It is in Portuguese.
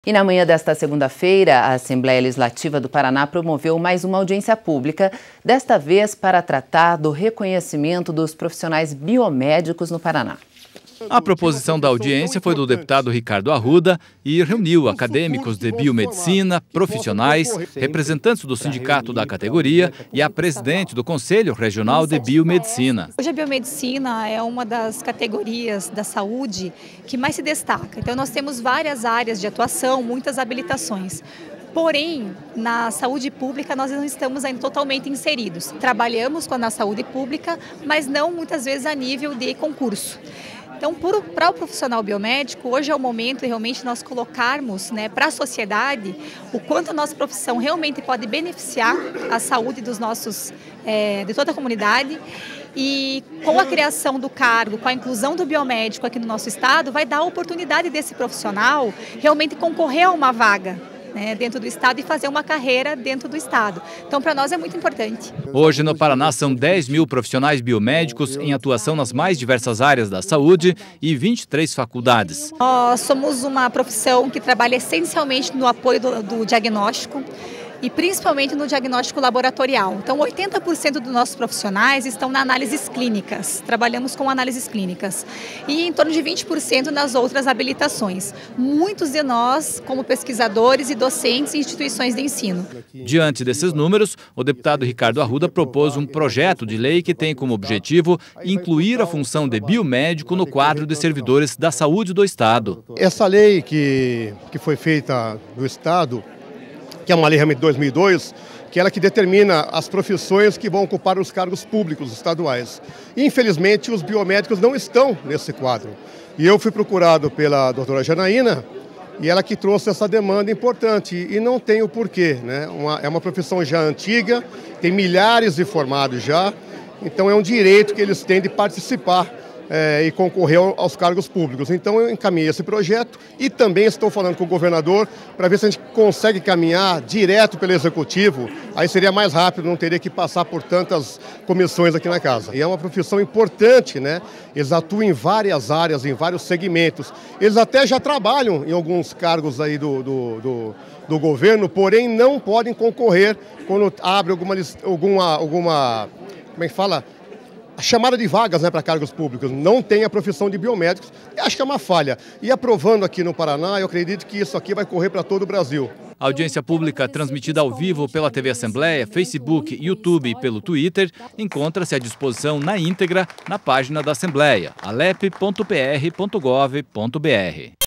E na manhã desta segunda-feira, a Assembleia Legislativa do Paraná promoveu mais uma audiência pública, desta vez para tratar do reconhecimento dos profissionais biomédicos no Paraná. A proposição da audiência foi do deputado Ricardo Arruda e reuniu acadêmicos de biomedicina, profissionais, representantes do sindicato da categoria e a presidente do Conselho Regional de Biomedicina. Hoje a biomedicina é uma das categorias da saúde que mais se destaca. Então nós temos várias áreas de atuação, muitas habilitações. Porém, na saúde pública nós não estamos ainda totalmente inseridos. Trabalhamos na saúde pública, mas não muitas vezes a nível de concurso. Então, para o profissional biomédico, hoje é o momento de realmente nós colocarmos para a sociedade o quanto a nossa profissão realmente pode beneficiar a saúde dos nossos, de toda a comunidade. E com a criação do cargo, com a inclusão do biomédico aqui no nosso estado, vai dar a oportunidade desse profissional realmente concorrer a uma vaga dentro do estado e fazer uma carreira dentro do estado. Então, para nós é muito importante. Hoje no Paraná são 10 mil profissionais biomédicos em atuação nas mais diversas áreas da saúde e 23 faculdades. Nós somos uma profissão que trabalha essencialmente no apoio do diagnóstico e principalmente no diagnóstico laboratorial. Então, 80% dos nossos profissionais estão na análises clínicas, trabalhamos com análises clínicas, e em torno de 20% nas outras habilitações. Muitos de nós, como pesquisadores e docentes em instituições de ensino. Diante desses números, o deputado Ricardo Arruda propôs um projeto de lei que tem como objetivo incluir a função de biomédico no quadro de servidores da saúde do estado. Essa lei que foi feita no estado, que é uma lei realmente de 2002, que é ela que determina as profissões que vão ocupar os cargos públicos estaduais. Infelizmente, os biomédicos não estão nesse quadro. E eu fui procurado pela doutora Janaína, e ela que trouxe essa demanda importante, e não tem o porquê, É uma profissão já antiga, tem milhares de formados já, então é um direito que eles têm de participar e concorrer aos cargos públicos. Então eu encaminhei esse projeto e também estou falando com o governador para ver se a gente consegue caminhar direto pelo executivo, aí seria mais rápido, não teria que passar por tantas comissões aqui na casa. E é uma profissão importante, Eles atuam em várias áreas, em vários segmentos. Eles até já trabalham em alguns cargos aí do governo, porém não podem concorrer quando abre alguma como é que fala? A chamada de vagas para cargos públicos, não tem a profissão de biomédicos, acho que é uma falha. E aprovando aqui no Paraná, eu acredito que isso aqui vai correr para todo o Brasil. A audiência pública, transmitida ao vivo pela TV Assembleia, Facebook, YouTube e pelo Twitter, encontra-se à disposição na íntegra na página da Assembleia, alep.pr.gov.br.